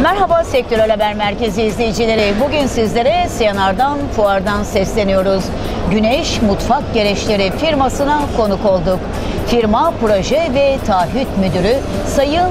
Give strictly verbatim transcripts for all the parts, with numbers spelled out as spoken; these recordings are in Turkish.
Merhaba Sektörel Haber Merkezi izleyicileri. Bugün sizlere C N R'dan, fuardan sesleniyoruz. Güneş Mutfak Gereçleri firmasına konuk olduk. Firma Proje ve Taahhüt Müdürü Sayın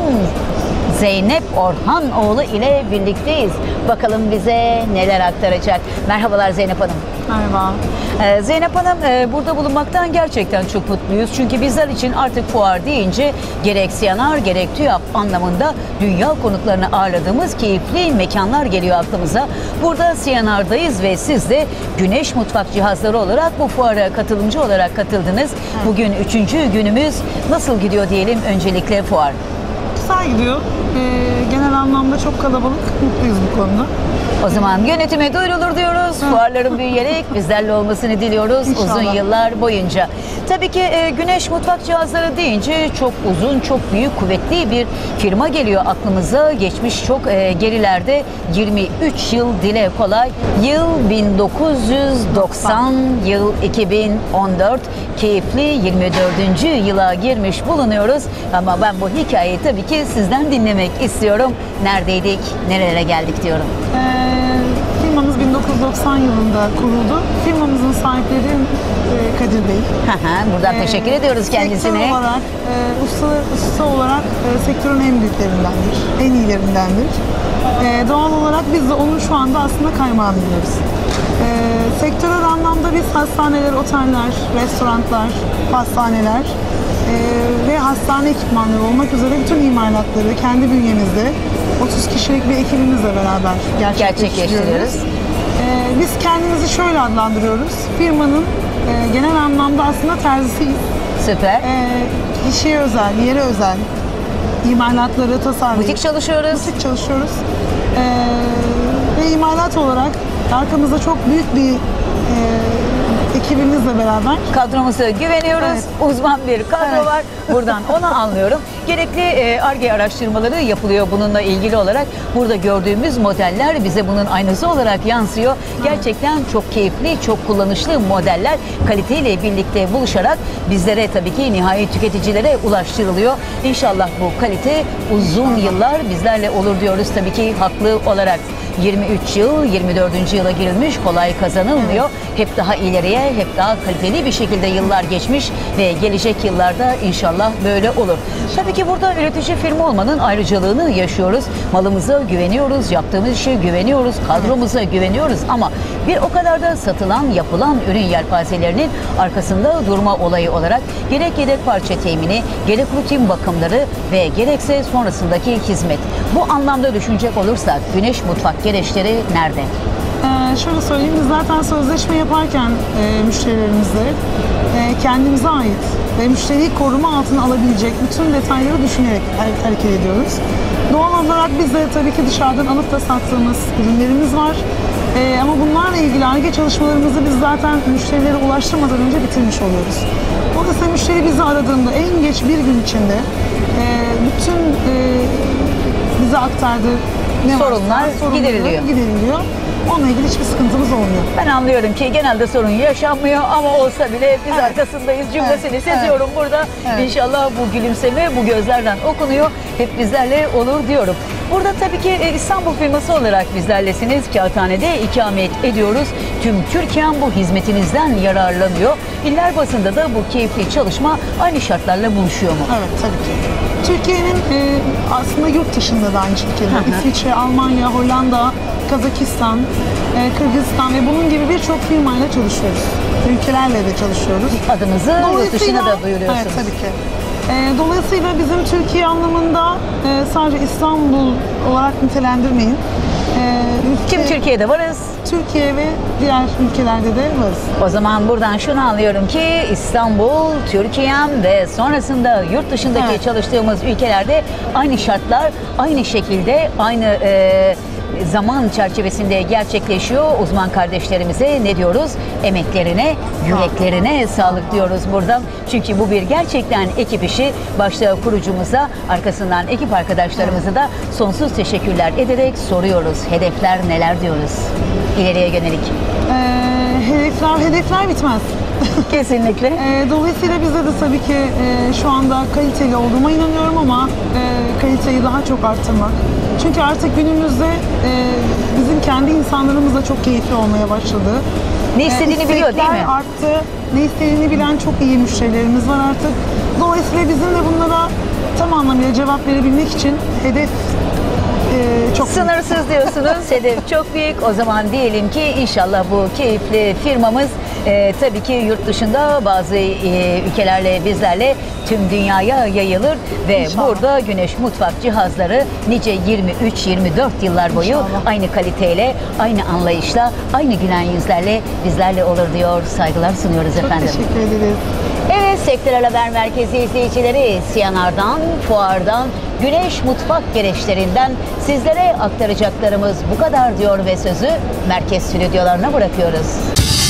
Zeynep Orhanoğlu ile birlikteyiz. Bakalım bize neler aktaracak. Merhabalar Zeynep Hanım. Merhaba. Ee, Zeynep Hanım, e, burada bulunmaktan gerçekten çok mutluyuz. Çünkü bizler için artık fuar deyince gerek C N R gerek TÜYAP anlamında dünya konuklarını ağırladığımız keyifli mekanlar geliyor aklımıza. Burada C N R'dayız ve siz de Güneş Mutfak Cihazları olarak bu fuara katılımcı olarak katıldınız. Evet. Bugün üçüncü günümüz. Nasıl gidiyor diyelim öncelikle fuar? Güzel gidiyor. Ee, genel anlamda çok kalabalık. Mutluyuz bu konuda. O zaman yönetime duyurulur diyoruz. Fuarların büyüyerek bizlerle olmasını diliyoruz İnşallah. uzun yıllar boyunca. Tabii ki e, Güneş Mutfak Cihazları deyince çok uzun, çok büyük, kuvvetli bir firma geliyor aklımıza. Geçmiş çok e, gerilerde yirmi üç yıl dile kolay. Yıl bin dokuz yüz doksan, yıl iki bin on dört. Keyifli yirmi dördüncü yıla girmiş bulunuyoruz. Ama ben bu hikayeyi tabii ki sizden dinlemek istiyorum. Neredeydik, nerelere geldik diyorum. Ee, firmamız bin dokuz yüz doksan yılında kuruldu. Firmamızın sahipleri e, Kadir Bey. Buradan Ee, teşekkür ediyoruz kendisine. Sektör olarak, e, usta, usta olarak e, sektörün en büyüklerindendir, en iyilerindendir. E, doğal olarak biz de onun şu anda aslında kaymağını yiyoruz. E, sektörel anlamda biz hastaneler, oteller, restoranlar, pastaneler e, ve hastane ekipmanları olmak üzere bütün imalatları kendi bünyemizde otuz kişilik bir ekibimizle beraber gerçekleştiriyoruz. Gerçekleştiriyoruz. E, biz kendimizi şöyle adlandırıyoruz. Firmanın e, genel anlamda aslında terzisiyiz. Süper. E, kişiye özel, yere özel imalatları tasarlayıp Butik çalışıyoruz. butik çalışıyoruz. E, ve imalat olarak arkamızda çok büyük bir e, ekibimizle beraber Kadromuza güveniyoruz. Evet. Uzman bir kadro Evet. var. Buradan onu anlıyorum. Gerekli Ar-Ge araştırmaları yapılıyor bununla ilgili olarak. Burada gördüğümüz modeller bize bunun aynısı olarak yansıyor. Gerçekten çok keyifli, çok kullanışlı modeller kaliteyle birlikte buluşarak bizlere tabii ki nihai tüketicilere ulaştırılıyor. İnşallah bu kalite uzun yıllar bizlerle olur diyoruz tabii ki haklı olarak. yirmi üç yıl, yirmi dördüncü yıla girilmiş, kolay kazanılmıyor. Hep daha ileriye, hep daha kaliteli bir şekilde yıllar geçmiş ve gelecek yıllarda inşallah böyle olur. Tabii ki burada üretici firma olmanın ayrıcalığını yaşıyoruz. Malımıza güveniyoruz, yaptığımız işe güveniyoruz, kadromuza güveniyoruz ama bir o kadar da satılan, yapılan ürün yelpazelerinin arkasında durma olayı olarak gerek yedek parça temini, gerek rutin bakımları ve gerekse sonrasındaki hizmet. Bu anlamda düşünecek olursak Güneş Mutfak Gereçleri nerede? Ee, şöyle söyleyeyim, biz zaten sözleşme yaparken e, müşterilerimizle e, kendimize ait ve müşteriyi koruma altına alabilecek bütün detayları düşünerek hareket ediyoruz. Doğal olarak biz de tabii ki dışarıdan alıp da sattığımız ürünlerimiz var. E, ama bunlarla ilgili Ar-Ge çalışmalarımızı biz zaten müşterilere ulaştırmadan önce bitirmiş oluyoruz. Dolayısıyla müşteri bizi aradığında en geç bir gün içinde e, bütün e, bize aktardığı ne sorunlar varsa, sorunları gideriliyor. gideriliyor. Onunla ilgili hiçbir sıkıntımız olmuyor. Ben anlıyorum ki genelde sorun yaşanmıyor ama olsa bile biz Evet. arkasındayız cümlesini Evet. seziyorum burada. Evet. İnşallah bu gülümseme bu gözlerden okunuyor. Hep bizlerle olur diyorum. Burada tabii ki İstanbul firması olarak bizlerlesiniz. Kağıthane'de ikamet ediyoruz. Tüm Türkiye'm bu hizmetinizden yararlanıyor. İller basında da bu keyifli çalışma aynı şartlarla buluşuyor mu? Evet, tabii ki. Türkiye'nin e, aslında yurt dışında da aynı şekilde. Hı hı. İsviçre, Almanya, Hollanda, Kazakistan, e, Kırgızistan ve bunun gibi birçok firmayla çalışıyoruz. Ülkelerle de çalışıyoruz. Adımızı yurt dışına da duyuruyorsunuz. Evet, tabii ki. E, dolayısıyla bizim Türkiye anlamında e, sadece İstanbul olarak nitelendirmeyin. E, ülke, Tüm Türkiye'de varız. Türkiye ve diğer ülkelerde de varız. O zaman buradan şunu anlıyorum ki İstanbul, Türkiye'm ve sonrasında yurt dışındaki Evet. çalıştığımız ülkelerde aynı şartlar, aynı şekilde, aynı e, zaman çerçevesinde gerçekleşiyor. Uzman kardeşlerimize ne diyoruz? Emeklerine, yüreklerine sağlık diyoruz buradan. Çünkü bu bir gerçekten ekip işi. Başta kurucumuza, arkasından ekip arkadaşlarımıza da sonsuz teşekkürler ederek soruyoruz. Hedefler neler diyoruz? İleriye yönelik. E, hedefler, hedefler bitmez. Kesinlikle. E, dolayısıyla bizde de tabii ki e, şu anda kaliteli olduğuma inanıyorum ama e, kalite sayıyı daha çok arttırmak. Çünkü artık günümüzde e, bizim kendi insanlarımız da çok keyifli olmaya başladı. Ne istediğini E, biliyor değil istekler mi? arttı. Ne istediğini bilen çok iyi müşterilerimiz var artık. Dolayısıyla bizim de bunlara tam anlamıyla cevap verebilmek için hedef e, çok büyük. Sınırsız diyorsunuz. Hedef çok büyük. O zaman diyelim ki inşallah bu keyifli firmamız e, tabii ki yurt dışında bazı e, ülkelerle bizlerle tüm dünyaya yayılır ve İnşallah. burada Güneş Mutfak cihazları nice yirmi üç yirmi dört yıllar boyu İnşallah. aynı kaliteyle, aynı anlayışla, aynı gülen yüzlerle bizlerle olur diyor. Saygılar sunuyoruz Çok efendim. teşekkür ederiz. Evet, Sektörel Haber Merkezi izleyicileri, C N R'dan, fuardan, Güneş Mutfak gereçlerinden sizlere aktaracaklarımız bu kadar diyor ve sözü merkez stüdyolarına bırakıyoruz.